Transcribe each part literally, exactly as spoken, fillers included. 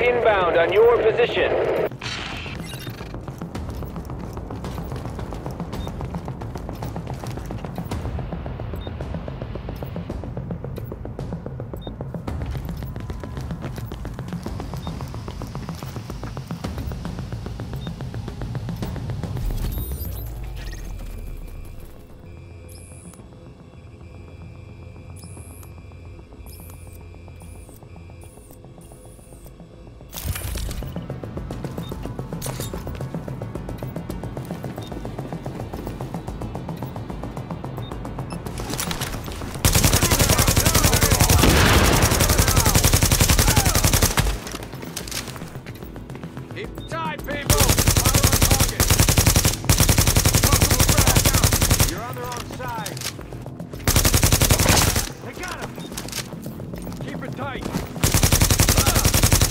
inbound on your position. Keep tight, people! Fire on target! Possible crash! You're on the wrong side! They got him! Keep it tight! Ah!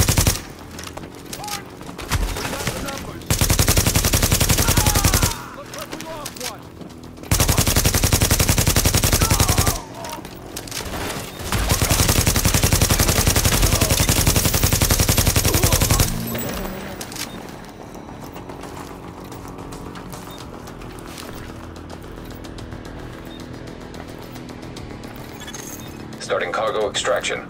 We got the numbers! Ah! Looks like we lost one! Starting cargo extraction.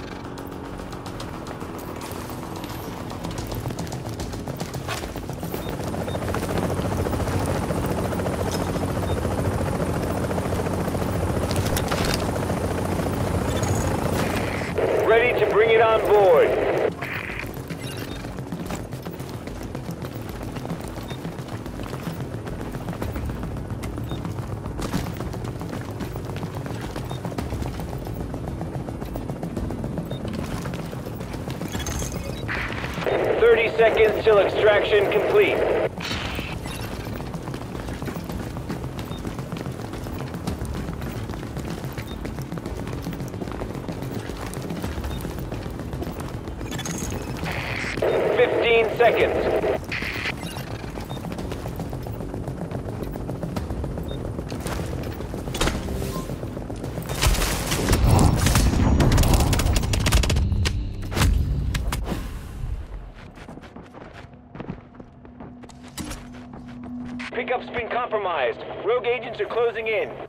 Ready to bring it on board. Thirty seconds till extraction complete. Fifteen seconds. Pickup's been compromised. Rogue agents are closing in.